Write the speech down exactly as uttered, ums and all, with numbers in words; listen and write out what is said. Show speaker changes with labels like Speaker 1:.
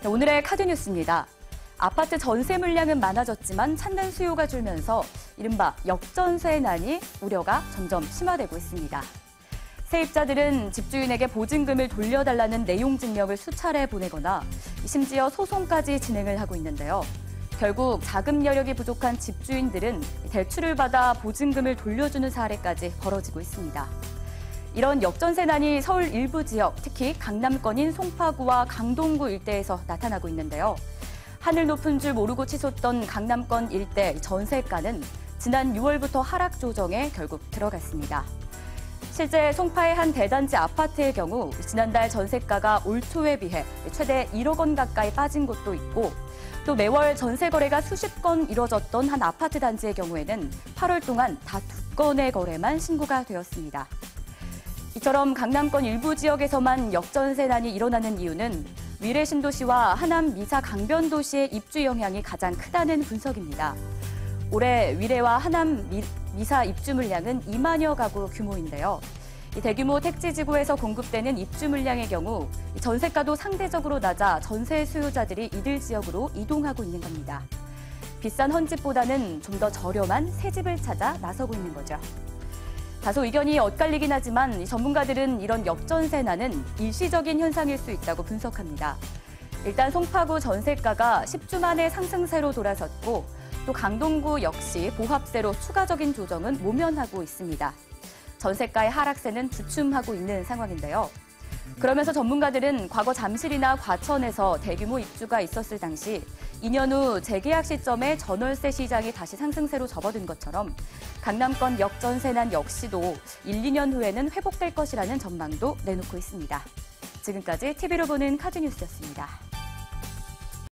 Speaker 1: 오늘의 카드뉴스입니다. 아파트 전세 물량은 많아졌지만 찾는 수요가 줄면서 이른바 역전세난이 우려가 점점 심화되고 있습니다. 세입자들은 집주인에게 보증금을 돌려달라는 내용 증명을 수차례 보내거나 심지어 소송까지 진행을 하고 있는데요. 결국 자금 여력이 부족한 집주인들은 대출을 받아 보증금을 돌려주는 사례까지 벌어지고 있습니다. 이런 역전세난이 서울 일부 지역, 특히 강남권인 송파구와 강동구 일대에서 나타나고 있는데요. 하늘 높은 줄 모르고 치솟던 강남권 일대 전세가는 지난 유월부터 하락 조정에 결국 들어갔습니다. 실제 송파의 한 대단지 아파트의 경우 지난달 전세가가 올 초에 비해 최대 일억 원 가까이 빠진 곳도 있고, 또 매월 전세 거래가 수십 건 이뤄졌던 한 아파트 단지의 경우에는 팔월 동안 다 두 건의 거래만 신고가 되었습니다. 이처럼 강남권 일부 지역에서만 역전세난이 일어나는 이유는 위례 신도시와 하남 미사 강변도시의 입주 영향이 가장 크다는 분석입니다. 올해 위례와 하남 미, 미사 입주 물량은 이만여 가구 규모인데요. 이 대규모 택지지구에서 공급되는 입주 물량의 경우 전세가도 상대적으로 낮아 전세 수요자들이 이들 지역으로 이동하고 있는 겁니다. 비싼 헌집보다는 좀 더 저렴한 새 집을 찾아 나서고 있는 거죠. 다소 의견이 엇갈리긴 하지만 전문가들은 이런 역전세난은 일시적인 현상일 수 있다고 분석합니다. 일단 송파구 전세가가 십 주 만에 상승세로 돌아섰고, 또 강동구 역시 보합세로 추가적인 조정은 모면하고 있습니다. 전세가의 하락세는 주춤하고 있는 상황인데요. 그러면서 전문가들은 과거 잠실이나 과천에서 대규모 입주가 있었을 당시 이 년 후 재계약 시점에 전월세 시장이 다시 상승세로 접어든 것처럼 강남권 역전세난 역시도 일, 이 년 후에는 회복될 것이라는 전망도 내놓고 있습니다. 지금까지 티비로 보는 카드뉴스였습니다.